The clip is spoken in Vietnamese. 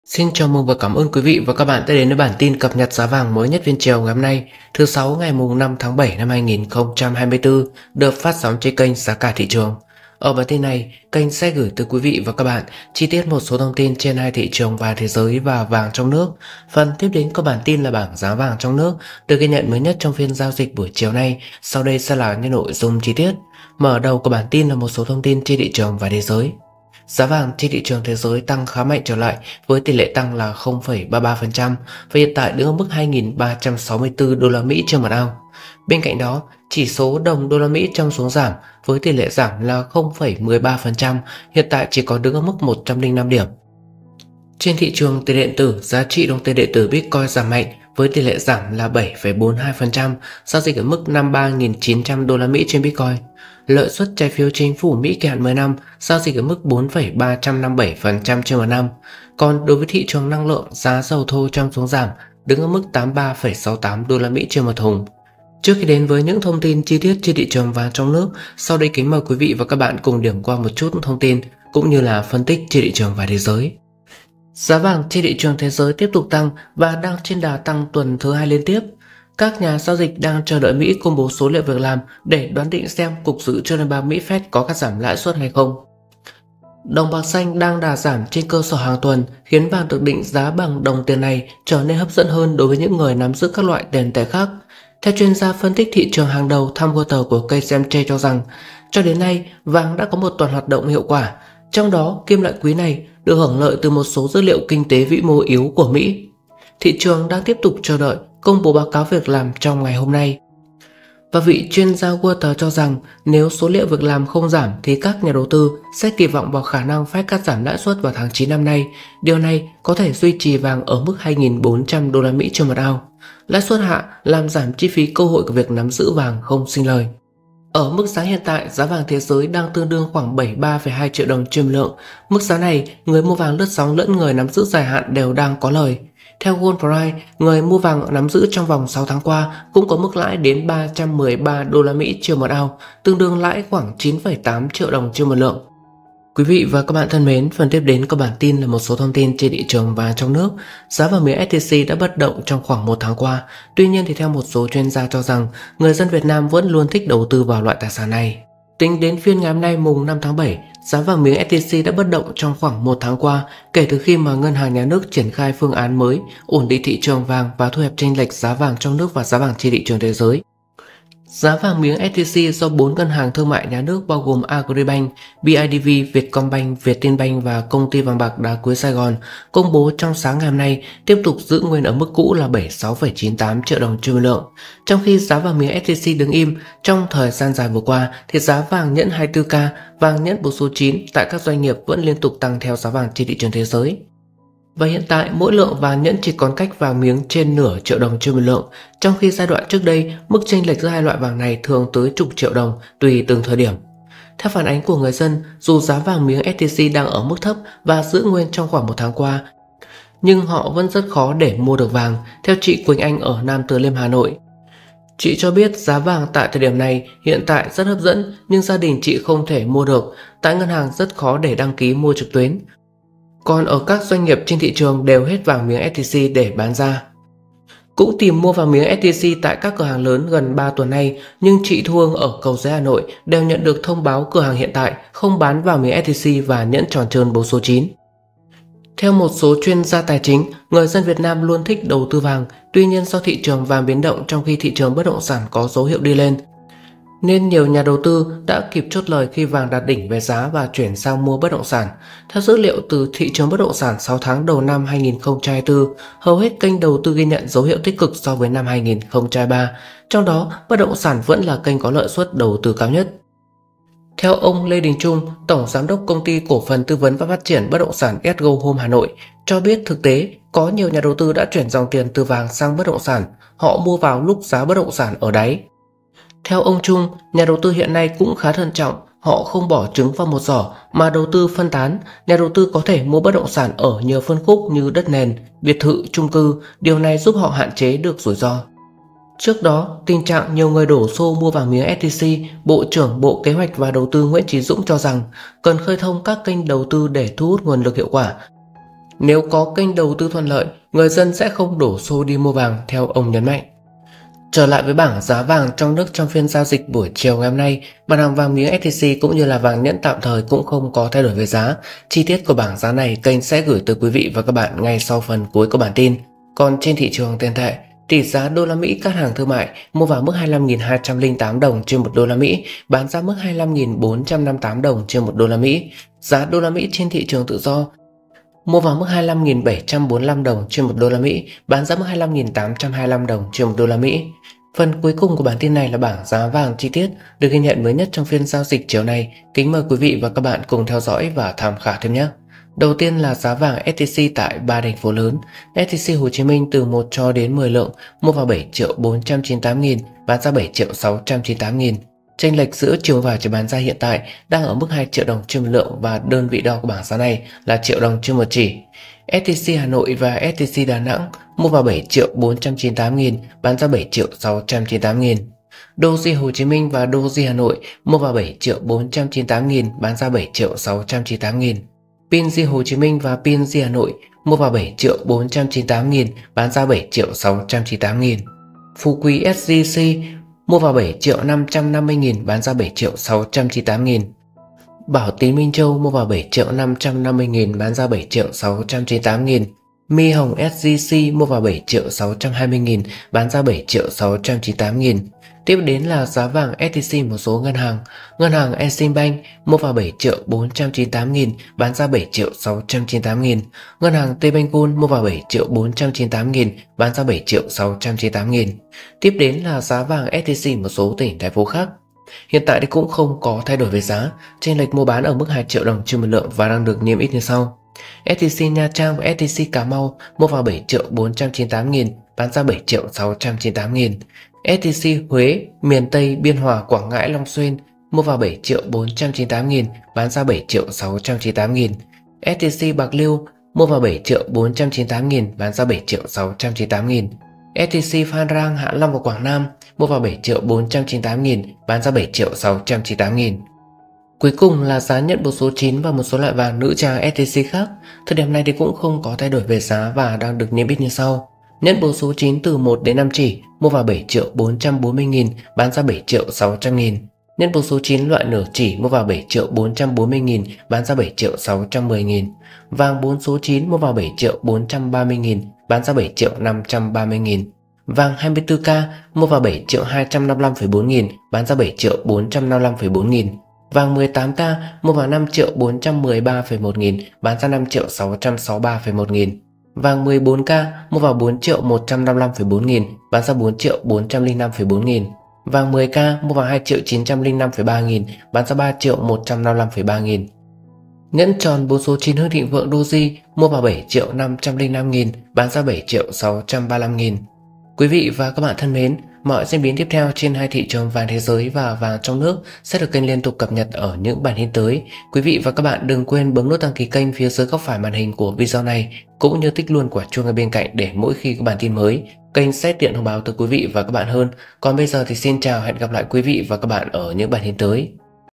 Xin chào mừng và cảm ơn quý vị và các bạn đã đến với bản tin cập nhật giá vàng mới nhất phiên chiều ngày hôm nay, thứ sáu ngày mùng 5 tháng 7 năm 2024, được phát sóng trên kênh Giá cả thị trường. Ở bản tin này, kênh sẽ gửi tới quý vị và các bạn chi tiết một số thông tin trên hai thị trường vàng thế giới và vàng trong nước. Phần tiếp đến có bản tin là bảng giá vàng trong nước được ghi nhận mới nhất trong phiên giao dịch buổi chiều nay. Sau đây sẽ là những nội dung chi tiết. Mở đầu của bản tin là một số thông tin trên thị trường và thế giới. Giá vàng trên thị trường thế giới tăng khá mạnh trở lại với tỷ lệ tăng là 0,33% và hiện tại đứng ở mức 2.364 đô la Mỹ trên một ounce. Bên cạnh đó, chỉ số đồng đô la Mỹ trong xuống giảm với tỷ lệ giảm là 0,13%, hiện tại chỉ có đứng ở mức 105 điểm. Trên thị trường tiền điện tử, giá trị đồng tiền điện tử Bitcoin giảm mạnh với tỷ lệ giảm là 7,42%, giao dịch ở mức 53.900 đô la Mỹ trên Bitcoin. Lợi suất trái phiếu chính phủ Mỹ kỳ hạn 10 năm giao dịch ở mức 4,357% trên một năm. Còn đối với thị trường năng lượng, giá dầu thô trong xuống giảm đứng ở mức 83,68 đô la Mỹ trên một thùng. Trước khi đến với những thông tin chi tiết trên thị trường vàng trong nước, sau đây kính mời quý vị và các bạn cùng điểm qua một chút thông tin cũng như là phân tích trên thị trường và thế giới. Giá vàng trên thị trường thế giới tiếp tục tăng và đang trên đà tăng tuần thứ hai liên tiếp. Các nhà giao dịch đang chờ đợi Mỹ công bố số liệu việc làm để đoán định xem Cục Dự trữ Liên bang Mỹ Fed có cắt giảm lãi suất hay không. Đồng bạc xanh đang đà giảm trên cơ sở hàng tuần khiến vàng được định giá bằng đồng tiền này trở nên hấp dẫn hơn đối với những người nắm giữ các loại tiền tệ khác. Theo chuyên gia phân tích thị trường hàng đầu Tom Water của KCMG cho rằng, cho đến nay vàng đã có một tuần hoạt động hiệu quả, trong đó kim loại quý này được hưởng lợi từ một số dữ liệu kinh tế vĩ mô yếu của Mỹ. Thị trường đang tiếp tục chờ đợi công bố báo cáo việc làm trong ngày hôm nay. Và vị chuyên gia Water cho rằng nếu số liệu việc làm không giảm thì các nhà đầu tư sẽ kỳ vọng vào khả năng Fed cắt giảm lãi suất vào tháng 9 năm nay. Điều này có thể duy trì vàng ở mức 2.400 đô la Mỹ trên một ounce. Lãi suất hạ làm giảm chi phí cơ hội của việc nắm giữ vàng không sinh lời. Ở mức giá hiện tại, giá vàng thế giới đang tương đương khoảng 73,2 triệu đồng trên lượng. Mức giá này, người mua vàng lướt sóng lẫn người nắm giữ dài hạn đều đang có lời. Theo Gold Price, người mua vàng nắm giữ trong vòng 6 tháng qua cũng có mức lãi đến 313 đô la Mỹ trên một ounce, tương đương lãi khoảng 9,8 triệu đồng trên một lượng. Quý vị và các bạn thân mến, phần tiếp đến của bản tin là một số thông tin trên thị trường vàng trong nước. Giá vàng miếng SJC đã bất động trong khoảng một tháng qua. Tuy nhiên thì theo một số chuyên gia cho rằng, người dân Việt Nam vẫn luôn thích đầu tư vào loại tài sản này. Tính đến phiên ngày hôm nay mùng 5 tháng 7, giá vàng miếng SJC đã bất động trong khoảng một tháng qua kể từ khi mà Ngân hàng Nhà nước triển khai phương án mới ổn định thị trường vàng và thu hẹp chênh lệch giá vàng trong nước và giá vàng trên thị trường thế giới. Giá vàng miếng SJC do 4 ngân hàng thương mại nhà nước bao gồm Agribank, BIDV, Vietcombank, Vietinbank và Công ty vàng bạc đá quý Sài Gòn công bố trong sáng ngày hôm nay tiếp tục giữ nguyên ở mức cũ là 76,98 triệu đồng trên một lượng. Trong khi giá vàng miếng SJC đứng im, trong thời gian dài vừa qua thì giá vàng nhẫn 24K, vàng nhẫn bộ số 9 tại các doanh nghiệp vẫn liên tục tăng theo giá vàng trên thị trường thế giới. Và hiện tại mỗi lượng vàng nhẫn chỉ còn cách vàng miếng trên nửa triệu đồng trên một lượng, trong khi giai đoạn trước đây mức chênh lệch giữa hai loại vàng này thường tới chục triệu đồng tùy từng thời điểm. Theo phản ánh của người dân, dù giá vàng miếng SJC đang ở mức thấp và giữ nguyên trong khoảng một tháng qua, nhưng họ vẫn rất khó để mua được vàng, theo chị Quỳnh Anh ở Nam Từ Liêm, Hà Nội. Chị cho biết giá vàng tại thời điểm này hiện tại rất hấp dẫn nhưng gia đình chị không thể mua được, tại ngân hàng rất khó để đăng ký mua trực tuyến. Còn ở các doanh nghiệp trên thị trường đều hết vàng miếng SJC để bán ra. Cũng tìm mua vàng miếng SJC tại các cửa hàng lớn gần 3 tuần nay, nhưng chị Thu Hương ở Cầu Giấy, Hà Nội đều nhận được thông báo cửa hàng hiện tại không bán vàng miếng SJC và nhẫn tròn trơn bấu số 9. Theo một số chuyên gia tài chính, người dân Việt Nam luôn thích đầu tư vàng, tuy nhiên do thị trường vàng biến động trong khi thị trường bất động sản có dấu hiệu đi lên, nên nhiều nhà đầu tư đã kịp chốt lời khi vàng đạt đỉnh về giá và chuyển sang mua bất động sản. Theo dữ liệu từ thị trường bất động sản 6 tháng đầu năm 2024, hầu hết kênh đầu tư ghi nhận dấu hiệu tích cực so với năm 2023, trong đó bất động sản vẫn là kênh có lợi suất đầu tư cao nhất. Theo ông Lê Đình Trung, Tổng Giám đốc Công ty Cổ phần Tư vấn và Phát triển Bất động sản Esgo Home Hà Nội, cho biết thực tế có nhiều nhà đầu tư đã chuyển dòng tiền từ vàng sang bất động sản, họ mua vào lúc giá bất động sản ở đáy. Theo ông Trung, nhà đầu tư hiện nay cũng khá thận trọng, họ không bỏ trứng vào một giỏ mà đầu tư phân tán. Nhà đầu tư có thể mua bất động sản ở nhiều phân khúc như đất nền, biệt thự, chung cư, điều này giúp họ hạn chế được rủi ro. Trước đó, tình trạng nhiều người đổ xô mua vàng miếng SJC, Bộ trưởng Bộ Kế hoạch và Đầu tư Nguyễn Chí Dũng cho rằng cần khơi thông các kênh đầu tư để thu hút nguồn lực hiệu quả. Nếu có kênh đầu tư thuận lợi, người dân sẽ không đổ xô đi mua vàng, theo ông nhấn mạnh. Trở lại với bảng giá vàng trong nước trong phiên giao dịch buổi chiều ngày hôm nay, mặt hàng vàng miếng SJC cũng như là vàng nhẫn tạm thời cũng không có thay đổi về giá. Chi tiết của bảng giá này kênh sẽ gửi tới quý vị và các bạn ngay sau phần cuối của bản tin. Còn trên thị trường tiền tệ, tỷ giá đô la Mỹ các hàng thương mại mua vào mức 25.208 đồng trên 1 đô la Mỹ, bán ra mức 25.458 đồng trên 1 đô la Mỹ. Giá đô la Mỹ trên thị trường tự do mua vào mức 25.745 đồng trên 1 đô la Mỹ, bán ra mức 25.825 đồng trên 1 đô la Mỹ. Phần cuối cùng của bản tin này là bảng giá vàng chi tiết được ghi nhận mới nhất trong phiên giao dịch chiều nay. Kính mời quý vị và các bạn cùng theo dõi và tham khảo thêm nhé. Đầu tiên là giá vàng SJC tại 3 thành phố lớn. SJC Hồ Chí Minh từ 1 cho đến 10 lượng mua vào 7.498.000, bán ra 7.698.000. Chênh lệch giữa chiều vào chiều bán ra hiện tại đang ở mức 2 triệu đồng trên 1 lượng và đơn vị đo của bảng giá này là triệu đồng trên 1 chỉ. SJC Hà Nội và SJC Đà Nẵng mua vào 7.498.000, bán ra 7.698.000. Doji Hồ Chí Minh và Doji Hà Nội mua vào 7.498.000, bán ra 7.698.000. PING Hồ Chí Minh và PING Hà Nội mua vào 7.498.000, bán ra 7.698.000. Phú Quý SJC mua vào 7.550.000, bán ra 7.698.000. Bảo Tín Minh Châu mua vào 7.550.000, bán ra 7.698.000. Mi Hồng SJC mua vào 7.620.000, bán ra 7.698.000. Tiếp đến là giá vàng SJC một số ngân hàng. Ngân hàng Eximbank mua vào 7.498.000, bán ra 7.698.000. Ngân hàng Tbank mua vào 7.498.000, bán ra 7.698.000. Tiếp đến là giá vàng SJC một số tỉnh thành phố khác. Hiện tại thì cũng không có thay đổi về giá, chênh lệch mua bán ở mức 2 triệu đồng trên 1 lượng và đang được niêm yết như sau. SJC Nha Trang và SJC Cà Mau mua vào 7.498.000, bán ra 7.698.000. SJC Huế, miền Tây, Biên Hòa, Quảng Ngãi, Long Xuyên mua vào 7.498.000, bán ra 7.698.000. SJC Bạc Liêu mua vào 7.498.000, bán ra 7.698.000. SJC Phan Rang, Hạ Long và Quảng Nam mua vào 7.498.000, bán ra 7.698.000. Cuối cùng là giá nhận bộ số 9 và một số loại vàng nữ trang SJC khác. Thời điểm này thì cũng không có thay đổi về giá và đang được niêm yết như sau. Nhận bộ số 9 từ 1 đến 5 chỉ mua vào 7.440.000, bán ra 7.600.000. Nhận bộ số 9 loại nửa chỉ mua vào 7.440.000, bán ra 7.610.000. Vàng 4 số 9 mua vào 7.430.000, bán ra 7.530.000. Vàng 24K mua vào 7.255.400, bán ra 7.455.400. Vàng 18K mua vào 5.413.100, bán ra 5.663.100. Vàng 14K mua vào 4.155.400, bán ra 4.405.400. Vàng 10K mua vào 2.905.300, bán ra 3.155.300. Nhẫn tròn 4 số 9 Hưng Thịnh Vượng Doji mua vào 7.505.000, bán ra 7.635.000. Quý vị và các bạn thân mến, mọi diễn biến tiếp theo trên hai thị trường vàng thế giới và vàng trong nước sẽ được kênh liên tục cập nhật ở những bản tin tới. Quý vị và các bạn đừng quên bấm nút đăng ký kênh phía dưới góc phải màn hình của video này, cũng như tích luôn quả chuông ở bên cạnh để mỗi khi có bản tin mới, kênh sẽ tiện thông báo tới quý vị và các bạn hơn. Còn bây giờ thì xin chào, hẹn gặp lại quý vị và các bạn ở những bản tin tới.